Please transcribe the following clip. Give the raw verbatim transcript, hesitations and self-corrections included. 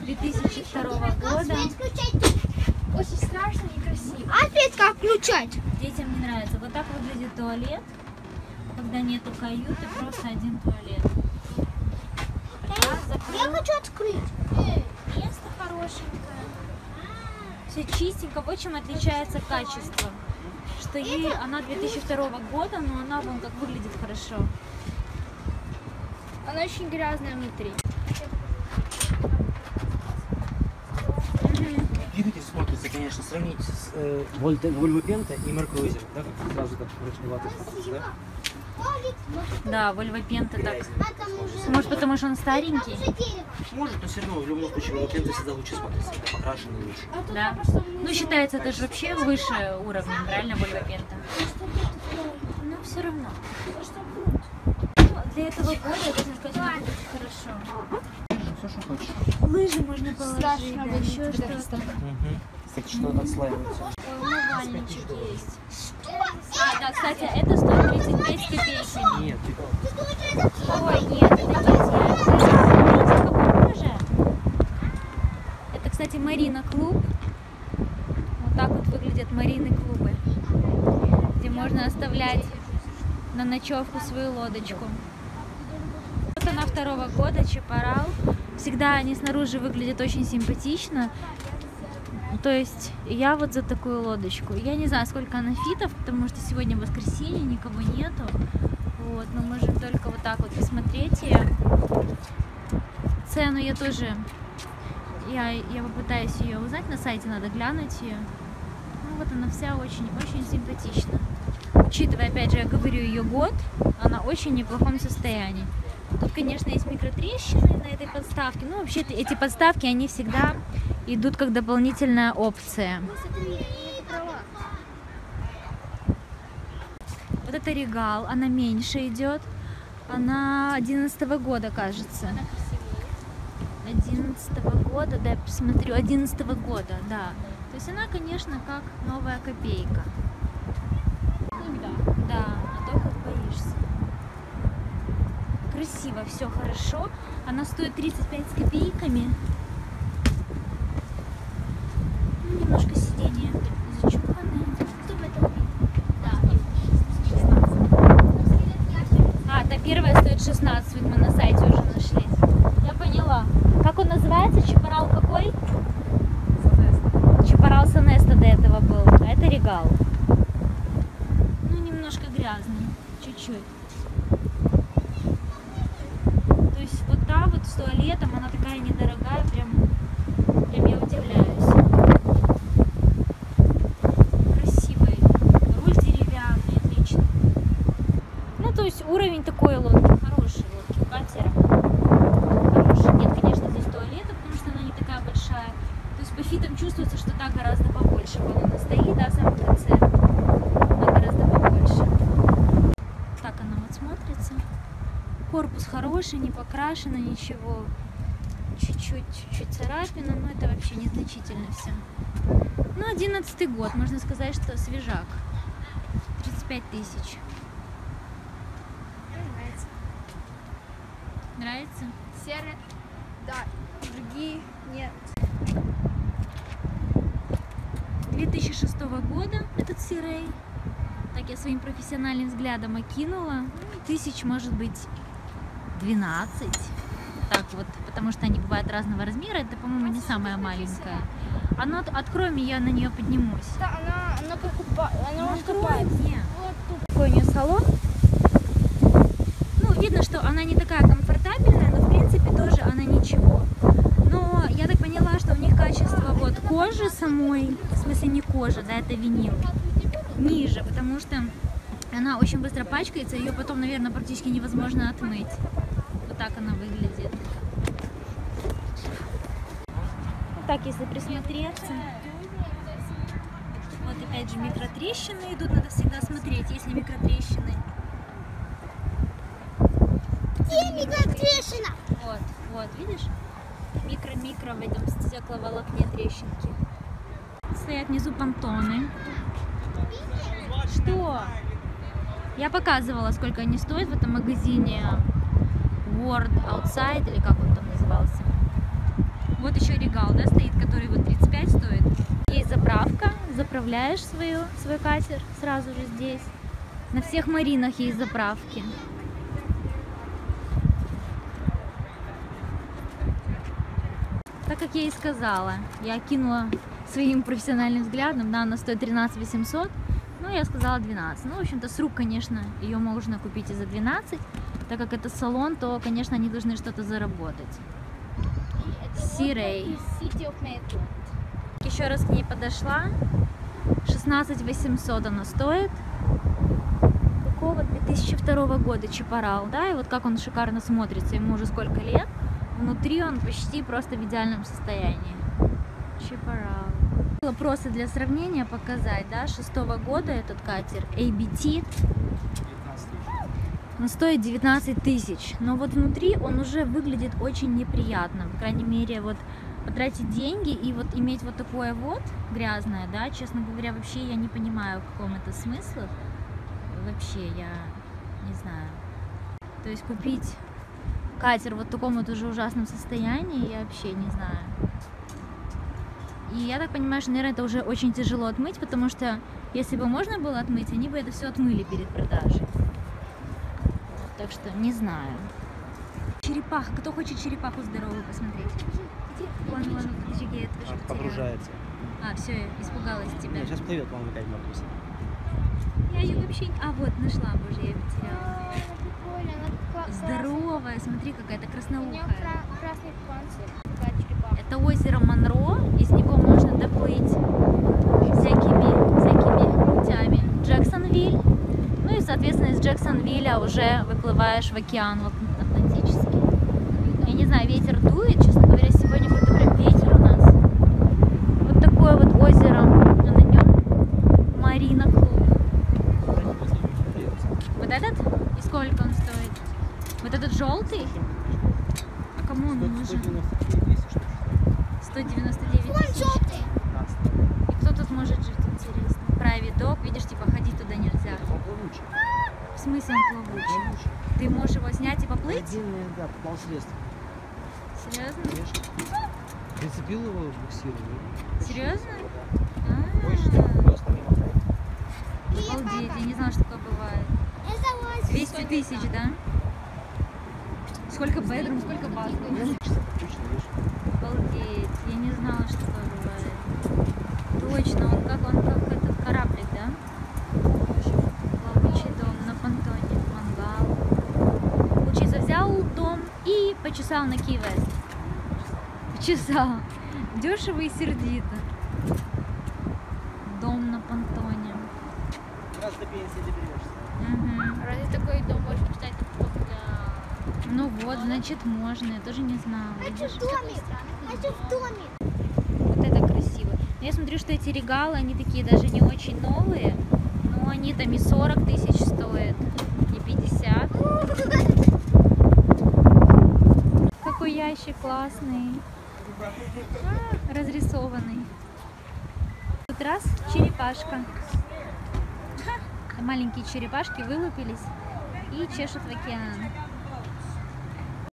две тысячи второго года. Очень страшно и красиво. А опять как включать? Детям не нравится. Вот так выглядит туалет, когда нету каюты, просто один туалет. Я хочу открыть. Место хорошенькое. Все чистенько. Вот чем отличается качество. Что ей, она две тысячи второго года, но она вон как выглядит хорошо. Она очень грязная внутри. Двигатель смотрится, конечно, сравнить с э, Volvo Penta и Mercruiser, да, как сразу так мрачновато смотрится, да? Да, Volvo Penta так. Может, потому что он старенький? Может, но все равно в любом случае Volvo Penta всегда лучше смотрится, это покрашено лучше. Да. Ну, считается, это же вообще выше уровня, правильно, Volvo Penta? Но все равно. Для этого года, я должна сказать, очень хорошо. Все, что хочешь. Лыжи можно положить, Страшно да, еще выглядит, что-то. Угу. Кстати, что отслаивается. Умывальничек есть. А, да, кстати, это стоит тридцать пять с копейками. Нет, ты Ой, нет, это нельзя. Смотрите, какой уже. Это, кстати, Марина клуб. Вот так вот выглядят Марины клубы, где можно оставлять на ночевку свою лодочку. Вот она второго года, Чапарал. Всегда они снаружи выглядят очень симпатично. То есть я вот за такую лодочку. Я не знаю, сколько она фитов, потому что сегодня воскресенье, никого нету. Вот, мы можем только вот так вот посмотреть ее. Цену я тоже, я, я попытаюсь ее узнать, на сайте надо глянуть ее. Ну вот она вся очень-очень симпатична. Учитывая, опять же, я говорю, ее год, она очень в неплохом состоянии. Тут, конечно, есть микротрещины на этой подставке. Ну, вообще эти подставки, они всегда идут как дополнительная опция. Вот это Регал, она меньше идет. Она одиннадцатого года, кажется. одиннадцатого года, да, я посмотрю, одиннадцатого года, да. То есть она, конечно, как новая копейка. Да, а то как боишься. Красиво, все хорошо. Она стоит тридцать пять с копейками. Ну, немножко сиденья зачуханные. А, та первая стоит шестнадцать, вот мы на сайте уже нашли. Я поняла. Как он называется? Чапарал какой? Чапарал Сонеста до этого был, а это Регал. Ну, немножко грязный, чуть-чуть. То есть вот та вот с туалетом, она такая недорогая, прям, прям я удивляюсь. Красивый, руль деревянный, отлично. Ну, то есть уровень такой лодки, хороший лодки, катера. Хороший. Нет, конечно, здесь туалета, потому что она не такая большая. То есть по фитам чувствуется, что та гораздо побольше. Вон она стоит, да, в самом конце. Она гораздо побольше. Так она вот смотрится. Корпус хороший, не покрашено ничего. Чуть-чуть, чуть-чуть царапина, но это вообще незначительно все. Ну, одиннадцатый год, можно сказать, что свежак. тридцать пять тысяч. Нравится. Нравится? Серые, да, другие нет. две тысячи шестого года этот Сирей. Так я своим профессиональным взглядом окинула. Тысяч, может быть, двенадцать. Так вот, потому что они бывают разного размера. Это, по-моему, не самая маленькая. Она, открой мне, я на нее поднимусь. Да, она, она как упа... она Ну, уже открой купает. мне. Вот тут. Какой у нее салон. Ну, видно, что она не такая комфортабельная, но, в принципе, тоже она ничего. Но я так поняла, что у них качество вот кожи самой, в смысле не кожа, да, это винил, ниже, потому что она очень быстро пачкается, ее потом, наверное, практически невозможно отмыть. Вот так она выглядит. Вот так, если присмотреться. Вот опять же микротрещины идут, надо всегда смотреть, есть ли микротрещины. Где микротрещина? Вот, вот, видишь? Микро-микро в этом стекловолокне трещинки. Стоят внизу понтоны. Что? Я показывала, сколько они стоят в этом магазине World Outside, или как он там назывался. Вот еще регал, да, стоит, который вот тридцать пять стоит. Есть заправка, заправляешь свою, свой катер сразу же здесь. На всех маринах есть заправки. Так как я и сказала, я кинула своим профессиональным взглядом, да, она стоит тринадцать восемьсот, ну я сказала двенадцать. Ну, в общем-то, с рук, конечно, ее можно купить и за двенадцать, так как это салон, то, конечно, они должны что-то заработать. Сирей. City of Maitland. Еще раз к ней подошла. шестнадцать восемьсот она стоит. Какого две тысячи второго года Чапарал, да, и вот как он шикарно смотрится, ему уже сколько лет. Внутри он почти просто в идеальном состоянии. Чапарал. Просто для сравнения показать, да, шестого года этот катер эй би ти. Он стоит девятнадцать тысяч, но вот внутри он уже выглядит очень неприятно. По крайней мере, вот потратить деньги и вот иметь вот такое вот грязное, да, честно говоря, вообще я не понимаю, в каком это смысле. Вообще, я не знаю. То есть купить катер вот в таком вот уже ужасном состоянии, я вообще не знаю. И я так понимаю, что, наверное, это уже очень тяжело отмыть, потому что если бы можно было отмыть, они бы это все отмыли перед продажей. Так что не знаю. Черепаха. Кто хочет черепаху здоровую посмотреть? Вон, вон, офигеть, ты что, Погружается. А, все, испугалась тебя. Нет, сейчас плывет, по-моему, опять Маркус. Я ее вообще... А, вот, нашла, боже, я ее потеряла. А, она прикольная, она кла- Здоровая, смотри, какая-то классная. У нее красноухая. кра- красный панцирь, такая черепаха. Это озеро Монро, из него можно доплыть всякими, всякими путями. Джексонвиль. Ну и, соответственно, из Джексонвилля уже выплываешь в океан вот, Атлантический. Я не знаю, ветер дует, честно говоря, сегодня какой-то прям ветер у нас. Вот такое вот озеро, а на нем Марина Клуб. Вот этот? И сколько он стоит? Вот этот желтый? А кому он нужен? сто девяносто девять Вон тысяч. желтый. И кто тут может жить, интересно? Private dog, видишь, типа ходить туда нельзя. В смысле он плавучий? Ты можешь его снять и поплыть? Отдельное, да, попал следствие. Серьезно? Конечно. Прицепил его, буксировал. Серьезно? Больше, А, просто мимо. Обалдеть, я не знала, что такое бывает. Это двести тысяч, да? Сколько бедрум, сколько батрум? Обалдеть, я не знала, что такое бывает. Точно, он как, он как этот кораблик, да? Плавучий дом на понтоне, мангал. Получается, взял дом и почесал на Ки-Вест. Почесал. Дешево и сердито. Дом на понтоне. Раз до пенсии доберешься. Угу. Разве такой дом можно читать только для... Ну вот, значит можно, я тоже не знала. Видишь? в доме. Это в доме. Вот это красиво. Но я смотрю, что эти регалы, они такие даже не очень новые, но они там и сорок тысяч стоят, и пятьдесят. Какой ящик классный. А, разрисованный. Тут раз черепашка. Ха, маленькие черепашки вылупились и чешут в океан.